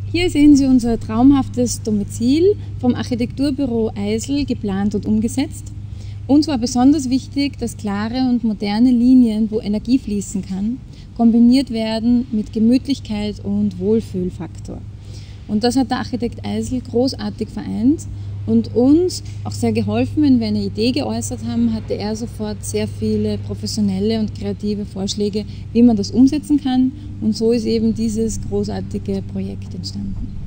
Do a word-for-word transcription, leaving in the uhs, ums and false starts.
Hier sehen Sie unser traumhaftes Domizil vom Architekturbüro Eisel geplant und umgesetzt. Uns war besonders wichtig, dass klare und moderne Linien, wo Energie fließen kann, kombiniert werden mit Gemütlichkeit und Wohlfühlfaktor. Und das hat der Architekt Eisel großartig vereint und uns auch sehr geholfen. Wenn wir eine Idee geäußert haben, hatte er sofort sehr viele professionelle und kreative Vorschläge, wie man das umsetzen kann. Und so ist eben dieses großartige Projekt entstanden.